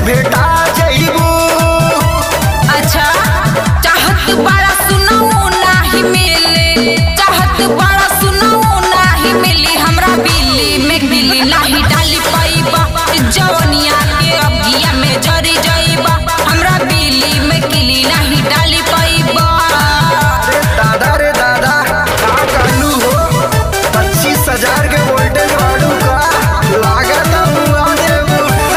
भेटा जइबू। अच्छा चाहत बड़ा सुनाओ नाही मिले, चाहत बड़ा सुनाओ नाही मिली, हमरा बिल्ली में गिली नहीं डाली पाइबा, जवनिया के अगिया में जरी जाइबा, हमरा बिल्ली में गिली नहीं डाली पाइबा। रे दादा का कहलू हो, 25,000 के वोल्टेज वाड़ू का लागत हुआ देबू।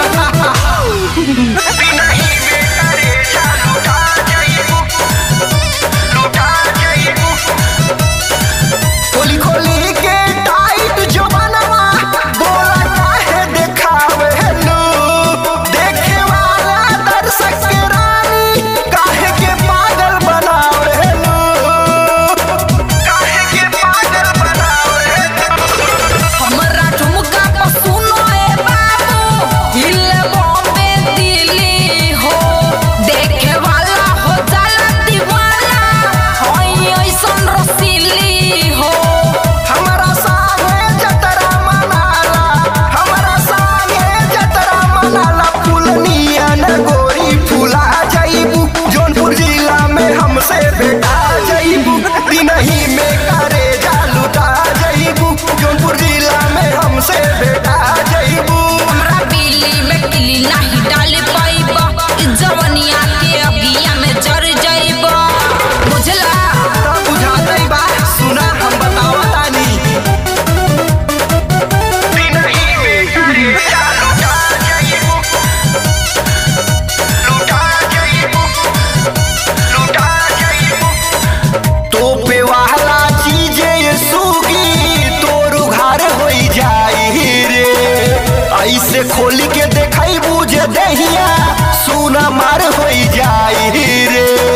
खोली खोली के टाइट जो बनवा बोला काहे देखावे लो, देखे वाला दर्शक के रानी काहे के पागल बनावे लो, काहे के पागल बनावे लो। हमरा ठुमका पर सुनो ए बाबू, हिले बॉम्बे दिल्ली हो, देखे वाला हो जाला दीवाना, होई ऐसन रसीली हो। हमरा सागे जतरा मनाला, हमरा सागे जतरा मनाला, फुलनिया न गोरी फुला जइबू, जौनपुर जिला में हमसे भेटा जइबू, दिनही में करे जा लुटा जइबू, जौनपुर जिला में हमसे भेटा जइबू। हमरा बिल्ली में गिली नहीं डाल पाइबा, जवनिया के अगिया में जर जाइबा, बुझला। तब बुझातई बा, सुना हम बतावतानी। दिनही में करे जा लुटा जइबू, लुटा जइबू, लुटा जइबू। तोपे वाला चीजे ये सूगी तोर उघार होई जाई रे, ऐसे खोली के देखई बुझे दहिया सुना मार होई जाई रे।